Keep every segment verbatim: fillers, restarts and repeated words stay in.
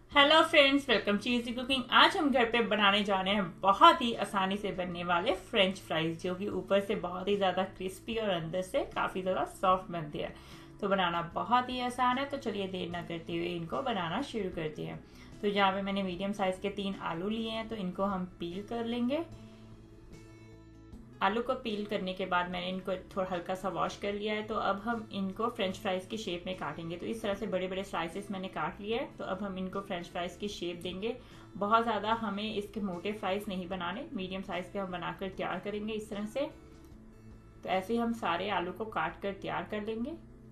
Hello friends, welcome to easy cooking. आज हम घर पे बनाने जा रहे हैं बहुत ही आसानी से बनने वाले फ्रेंच फ्राइज, जो कि ऊपर से बहुत ही ज्यादा क्रिस्पी और अंदर से काफी ज्यादा सॉफ्ट बनते हैं। तो बनाना बहुत ही आसान है। तो चलिए देर ना करते हुए इनको बनाना शुरू करते हैं। तो यहाँ पे मैंने मीडियम साइज के तीन आलू लिए हैं, तो इनको हम पील कर लेंगे। आलू को पील करने के बाद मैंने इनको थोड़ा हल्का सा वॉश कर लिया है। तो अब हम इनको फ्रेंच फ्राइज की शेप में काटेंगे। तो इस तरह से बड़े बड़े स्लाइसेस मैंने काट लिए है। तो अब हम इनको फ्रेंच फ्राइज की शेप देंगे। बहुत ज़्यादा हमें इसके मोटे फ्राइज नहीं बनाने, मीडियम साइज के हम बनाकर तैयार करेंगे इस तरह से। तो ऐसे ही हम सारे आलू को काट कर तैयार कर लेंगे।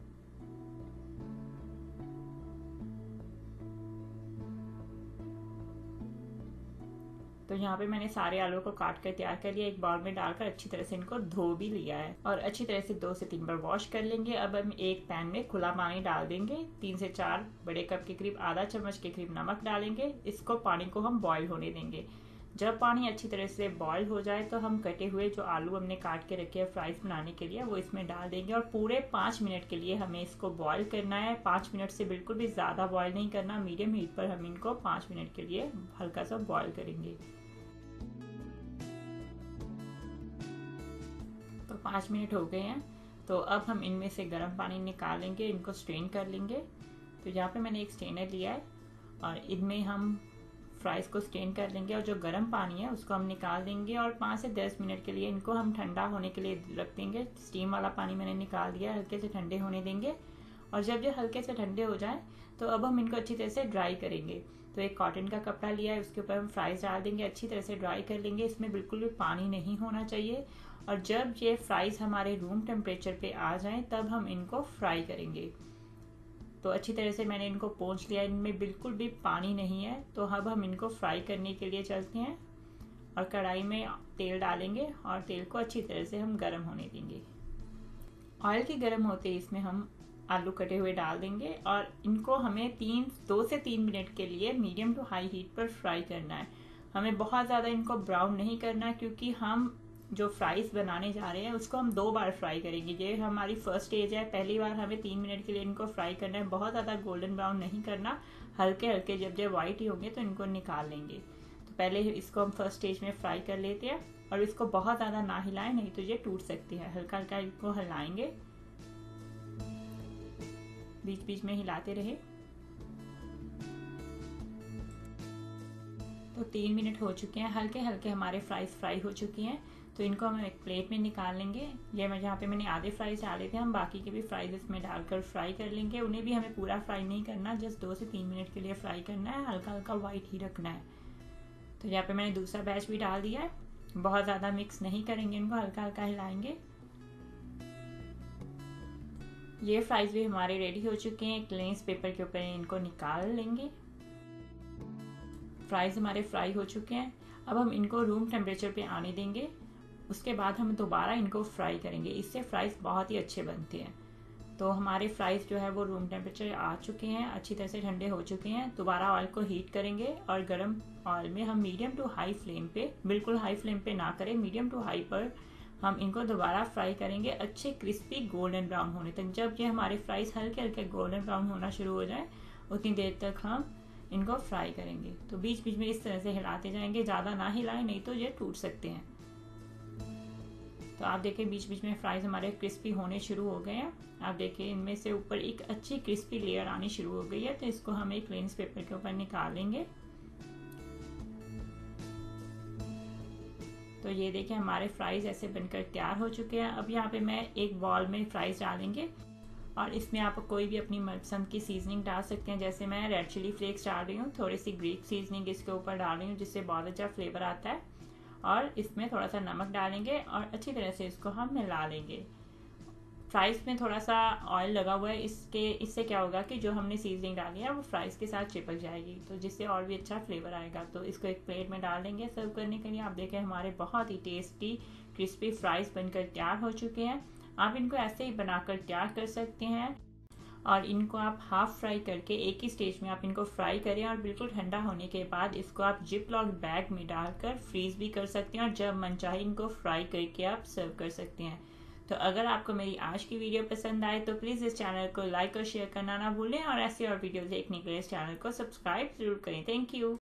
तो यहाँ पे मैंने सारे आलू को काट कर तैयार कर लिया। एक बाउल में डालकर अच्छी तरह से इनको धो भी लिया है और अच्छी तरह से दो से तीन बार वॉश कर लेंगे। अब हम एक पैन में खुला पानी डाल देंगे। तीन से चार बड़े कप के करीब, आधा चम्मच के करीब नमक डालेंगे। इसको पानी को हम बॉईल होने देंगे। जब पानी अच्छी तरह से बॉईल हो जाए तो हम कटे हुए जो आलू हमने काट के रखे हैं फ्राइज बनाने के लिए, वो इसमें डाल देंगे और पूरे पाँच मिनट के लिए हमें इसको बॉईल करना है। पाँच मिनट से बिल्कुल भी ज़्यादा बॉईल नहीं करना, मीडियम हीट पर हम इनको पाँच मिनट के लिए हल्का सा बॉईल करेंगे। तो पाँच मिनट हो गए हैं। तो अब हम इनमें से गर्म पानी निकालेंगे, इनको स्ट्रेन कर लेंगे। तो यहाँ पे मैंने एक स्ट्रेनर लिया है और इनमें हम फ्राइज को स्ट्रेन कर लेंगे और जो गर्म पानी है उसको हम निकाल देंगे और पाँच से दस मिनट के लिए इनको हम ठंडा होने के लिए रख देंगे। स्टीम वाला पानी मैंने निकाल दिया, हल्के से ठंडे होने देंगे। और जब ये हल्के से ठंडे हो जाए तो अब हम इनको अच्छी तरह से ड्राई करेंगे। तो एक कॉटन का कपड़ा लिया है, उसके ऊपर हम फ्राइज डाल देंगे, अच्छी तरह से ड्राई कर लेंगे। इसमें बिल्कुल भी पानी नहीं होना चाहिए। और जब ये फ्राइज हमारे रूम टेम्परेचर पे आ जाएं तब हम इनको फ्राई करेंगे। तो अच्छी तरह से मैंने इनको पोंछ लिया, इनमें बिल्कुल भी पानी नहीं है। तो अब हम इनको फ्राई करने के लिए चलते हैं और कढ़ाई में तेल डालेंगे और तेल को अच्छी तरह से हम गर्म होने देंगे। ऑयल के गर्म होते ही इसमें हम आलू कटे हुए डाल देंगे और इनको हमें तीन दो से तीन मिनट के लिए मीडियम टू हाई हीट पर फ्राई करना है। हमें बहुत ज़्यादा इनको ब्राउन नहीं करना, क्योंकि हम जो फ्राइज बनाने जा रहे हैं उसको हम दो बार फ्राई करेंगे। ये हमारी फर्स्ट स्टेज है, पहली बार हमें तीन मिनट के लिए इनको फ्राई करना है। बहुत ज़्यादा गोल्डन ब्राउन नहीं करना, हल्के हल्के जब जब वाइट ही होंगे तो इनको निकाल लेंगे। तो पहले इसको हम फर्स्ट स्टेज में फ्राई कर लेते हैं और इसको बहुत ज़्यादा ना हिलाएं, नहीं तो ये टूट सकती है। हल्का हल्का इनको हिलाएंगे, बीच बीच में हिलाते रहे। तो तीन मिनट हो चुके हैं, हल्के हल्के हमारे फ्राइज फ्राई हो चुकी हैं। तो इनको हम एक प्लेट में निकाल लेंगे। ये मैं जहाँ पे मैंने आधे फ्राइज डाले थे, हम बाकी के भी फ्राइज इसमें डालकर फ्राई कर लेंगे। उन्हें भी हमें पूरा फ्राई नहीं करना, जस्ट दो से तीन मिनट के लिए फ्राई करना है, हल्का हल्का वाइट ही रखना है। तो यहाँ पे मैंने दूसरा बैच भी डाल दिया है। बहुत ज़्यादा मिक्स नहीं करेंगे, इनको हल्का हल्का हिलाएंगे। ये फ्राइज भी हमारे रेडी हो चुके हैं। एक ग्लेस पेपर के ऊपर इनको निकाल लेंगे। फ्राइज हमारे फ्राई हो चुके हैं। अब हम इनको रूम टेम्परेचर पे आने देंगे। उसके बाद हम दोबारा इनको फ्राई करेंगे, इससे फ्राइज बहुत ही अच्छे बनते हैं। तो हमारे फ्राइज जो है वो रूम टेम्परेचर आ चुके हैं, अच्छी तरह से ठंडे हो चुके हैं। दोबारा ऑयल को हीट करेंगे और गर्म ऑयल में हम मीडियम टू हाई फ्लेम पे, बिल्कुल हाई फ्लेम पे ना करें, मीडियम टू हाई पर हम इनको दोबारा फ्राई करेंगे, अच्छे क्रिस्पी गोल्डन ब्राउन होने तक। जब ये हमारे फ्राइज हल्के हल्के गोल्डन ब्राउन होना शुरू हो जाए उतनी देर तक हम इनको फ्राई करेंगे। तो बीच बीच में इस तरह से हिलाते जाएंगे, ज़्यादा ना हिलाएं, नहीं तो ये टूट सकते हैं। तो आप देखें बीच बीच में फ्राइज हमारे क्रिस्पी होने शुरू हो गए हैं। आप देखें इनमें से ऊपर एक अच्छी क्रिस्पी लेयर आनी शुरू हो गई है। तो इसको हम एक क्लीन पेपर के ऊपर निकालेंगे। तो ये देखें हमारे फ्राइज ऐसे बनकर तैयार हो चुके हैं। अब यहाँ पे मैं एक बॉल में फ्राइज डालेंगे और इसमें आप कोई भी अपनी मनपसंद की सीजनिंग डाल सकते हैं। जैसे मैं रेड चिली फ्लेक्स डाल रही हूँ, थोड़ी सी ग्रीक सीजनिंग इसके ऊपर डाल रही हूँ, जिससे बहुत अच्छा फ्लेवर आता है। और इसमें थोड़ा सा नमक डालेंगे और अच्छी तरह से इसको हम मिला लेंगे। फ्राइज में थोड़ा सा ऑयल लगा हुआ है, इसके इससे क्या होगा कि जो हमने सीजनिंग डाली है वो फ्राइज के साथ चिपक जाएगी, तो जिससे और भी अच्छा फ्लेवर आएगा। तो इसको एक प्लेट में डाल देंगे सर्व करने के लिए। आप देखें हमारे बहुत ही टेस्टी क्रिस्पी फ्राइज बनकर तैयार हो चुके हैं। आप इनको ऐसे ही बनाकर तैयार कर सकते हैं और इनको आप हाफ फ्राई करके एक ही स्टेज में आप इनको फ्राई करें और बिल्कुल ठंडा होने के बाद इसको आप जिप लॉक बैग में डालकर फ्रीज भी कर सकते हैं और जब मन चाहे इनको फ्राई करके आप सर्व कर सकते हैं। तो अगर आपको मेरी आज की वीडियो पसंद आए तो प्लीज़ इस चैनल को लाइक और शेयर करना ना भूलें और ऐसे और वीडियो देखने के लिए इस चैनल को सब्सक्राइब जरूर करें। Thank you.